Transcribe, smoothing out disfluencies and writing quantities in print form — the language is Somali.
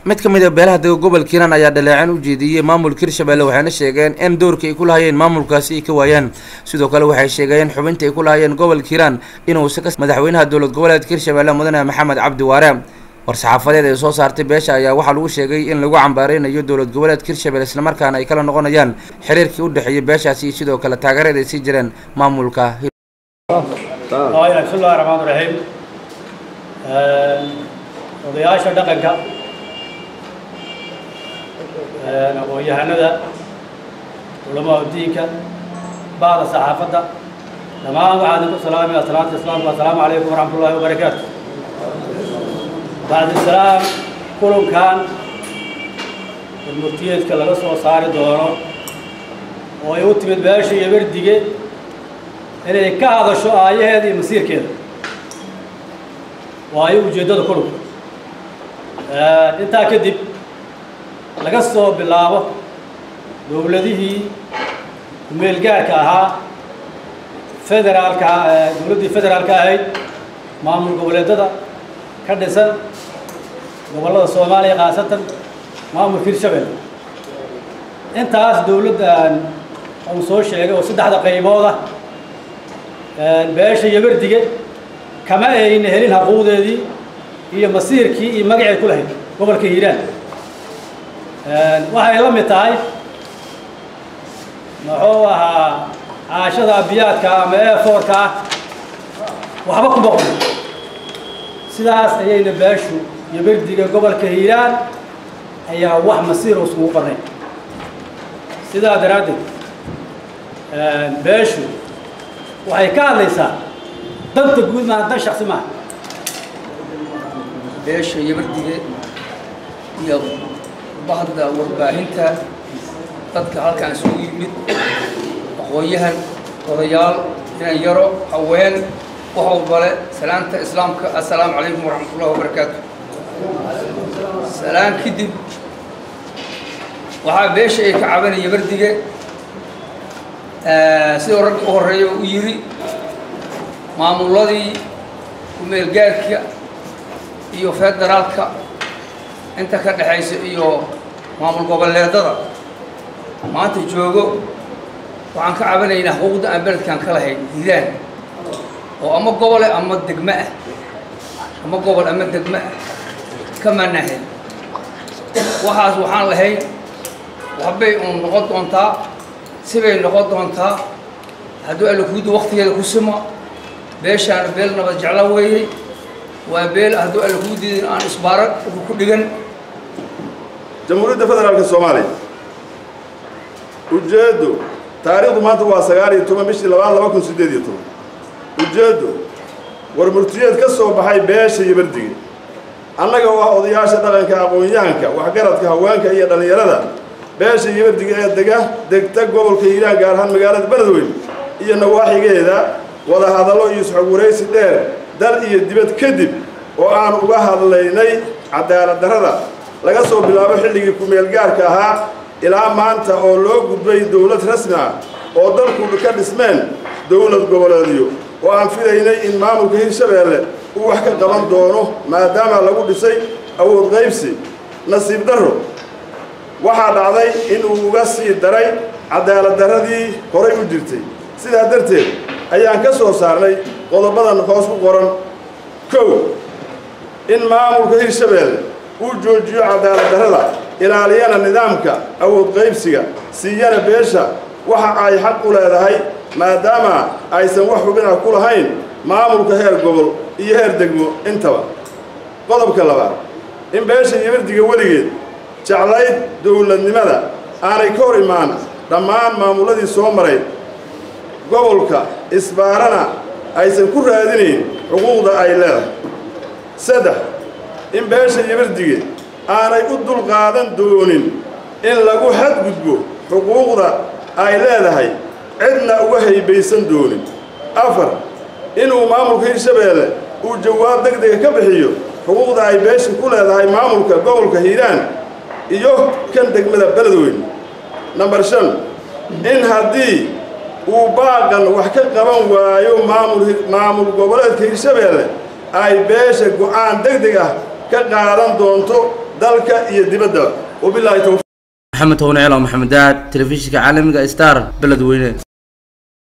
mid ka mid ah beelaha dega gobolka Hiiraan ayaa dhaleecin u jeediyay maamulka Hirshabelle waxayna sheegeen in doorka ay ku lahaayeen maamulkaasi ay ka waayaan sidoo kale waxay sheegeen xubinta ay ku lahaayeen gobolka Hiiraan inuu madaxweynaha dowlad goboleedka Hirshabelle mudane Maxamed Cabdi Waare war-saxaafadeed ay soo saartay beesha ayaa waxaa lagu sheegay in lagu cambaareynayo dowlad goboleedka Hirshabelle isla markaana ay kala noqonayaan xiriirkii u dhaxeeyay beeshaasi sidoo kale taageerada ay sii jireen maamulka bismillaahi raxmaani raxiim odayaasha dhaqanka aqoon-yahanada culamaa diinka baada saxaafadda dhammaan waxaan idinku salaamaya salaanta islaamka assalaamu calaykum waraxmatullaahi wabarakaatu bacdi salaam kulankan murtiyeedka laga soo saari doono oo ay u timid beesha iyo berdige inay ka hadasho aayaheeda iyo masiirkeeda waayo ujeeddada kulanka intaa kadib laga soo bilaabo dowladihii ku-meelgaarka ahaa dowladdii federaalka ahayd maamul goboleedada ka dhisan gobollada Soomaaliya khaasatan maamulka Hirshabelle intaas dowladdan aan soo sheegay oo saddexda qaybood ah beesha iyo berdige kama ayna helin xuquuqdeedii iyo masiirkii iyo magacay ku lahayd gobolka Hiiraan waxay la mid tahay muxuu ahaa caashada abiyaadka ama eefoorka waxba ku boqon sidaas ayayna beeshu iyo berdiga gobolka Hiiraan ayaa wax masiir oo isku qornay sidaa daraaddeed beeshu waxay ka hadlaysaa danta guud ma dan shakhsi ma beesha iyo berdiga iyo bahda warbaahinta dadka halkaan isugu yimid aqoon-yahan odayaal inaan yaro haween wax walbale salaanta islaamka assalaamu calaykum waraxmatullaahi wabarakaatu salaan kadib waxaa beesha ay ka cabanaya berdige sidoo ragga u horreeya u yiri maamuladii ku-meelgaarka iyo federaalka inta ka dhaxaysa iyo maamul goboleedada maanta joogo waxaan ka cabanaynaa xuquuqda aan beledkan ka lahayn Hiiraan oo ama gobole ama degmo ah ama gobol ama degmo ah kama nahay waxaas waxaan lahayn waxbay noqon doontaa sibay noqon doontaa hadduu alkuudu waqtigeeda ku simo beeshaan beel nabad jecla weeyey waa beel hadduu alkuudiin aan isbaaran ku dhigan jamhuuriyadda federaalka Soomaaliya ujeedo taariikhdu maanta waa 19 bishii 2018 ujeedo war murtiyeed ka soo baxay beesha iyo berdige annaga waa odayaasha dhaqanka aqoon-yahanka waxgaradka haweenka iyo dhalinyarada beesha iyo berdige ee degta gobolka Hiiraan gaar ahaan magaalada Beledweyne iyo nawaaxigeeda wada hadallo iyo isxog wareysi dheer dal iyo dibad kadib oo aan uga hadlaynay cadaalad darrada laga soo bilaabo xilligii ku-meelgaarka ahaa ilaa maanta oo loo gudbay dowlad rasmi ah oo dalku ka dhismeen dowlad goboleedyo oo aan filaynay in maamulka Hirshabelle uu wax ka qaban doono maadaama lagu dhisay awood qaybsi nasiib darro waxaa dhacday in uu uga sii daray cadaalad darradii horay u jirtay sidaa darteed ayaan ka soo saarnay qodobadan hoos ku qoran kow in maamulka Hirshabelle uu joojiyo cadaalad darrada ilaaliyana nidaamka awood qaybsiga siiyana beesha waxa ay xaq u leedahay maadaama aysan wax xubin ah ku lahayn maamulka heer gobol iyo heer degmo intaba qodobka labaad in beesha iyo berdige weligeed jeclayd dowladnimada aanay ka hor imaan dhammaan maamuladii soo maray gobolka isbaarana aysan ku raadinayn xuquuqda ay leedahay saddex in beesha iyo berdige aanay u dulqaadan doonin in lagu xadgudbo xuquuqda ay leedahay cidna uga haybaysan doonin afar inuu maamulka Hirshabelle uu jawaab degdeg ka bixiyo xuquuqda ay beesha ku leedahay maamulka gobolka Hiiraan iyo kan degmada Beledweyne number 5 in haddii uu baaqan wax ka qaban waayo maamul goboleedka Hirshabelle ay beesha go'aan degdeg ah ka qaadan doonto dalka iyo dibadda wabilaahi tawfiiq محمد هون على محمد داد تلفزيون عالمي ستار بلد وين